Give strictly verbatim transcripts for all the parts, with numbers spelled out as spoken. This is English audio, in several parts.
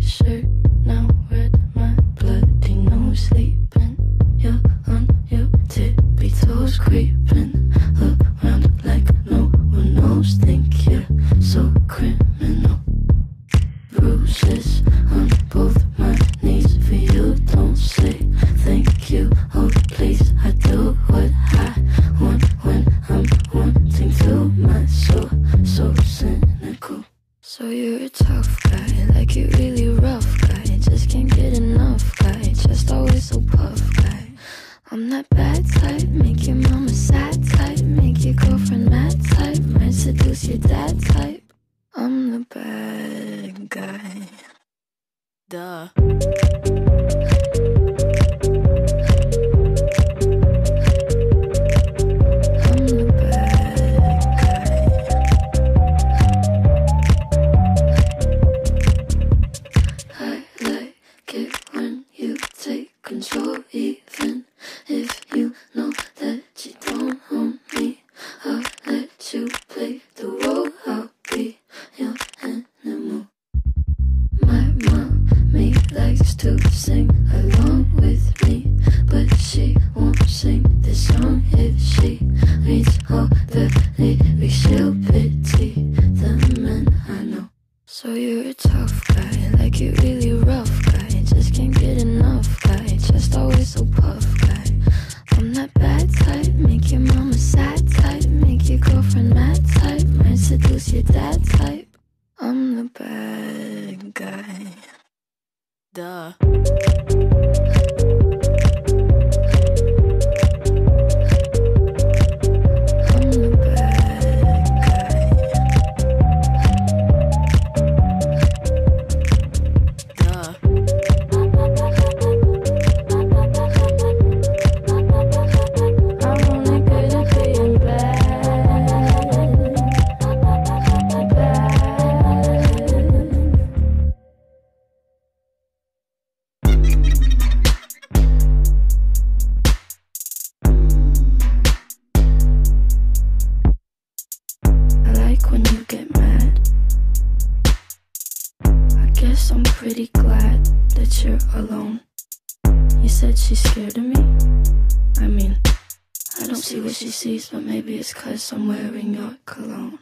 t-shirt, now red, my bloody nose sleeping. You're on your tippy toes, creeping around like no one knows. Think you're so criminal. Bruises on both my knees for you. Don't say thank you, oh please. I do what I want when I'm wanting to. My soul so cynical. So you're a tough guy, like you really rough guy. Just can't get enough guy, just always so puff guy. I'm that bad type, make your mama sad type, make your girlfriend mad type, might seduce your dad type. I'm the bad guy. Duh. Control, even if you know that you don't own me. I'll let you play the role, I'll be your animal. My mommy likes to sing along with me, but she won't sing this song if she reads all the lyrics. She'll pity the men I know. So you're a tough guy, like you really rough guy, just can't get enough guy, just always so puff guy. I'm that bad type, make your mama sad type, make your girlfriend mad type, might seduce your dad type. I'm the bad guy. Duh. When you get mad, I guess I'm pretty glad that you're alone. You said she's scared of me. I mean, I don't see what she sees, but maybe it's 'cause I'm wearing your cologne.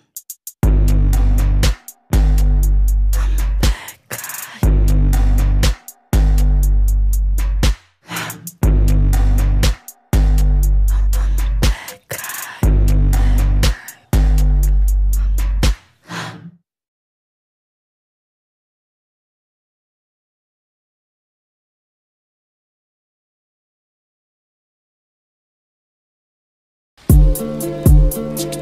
Thank you.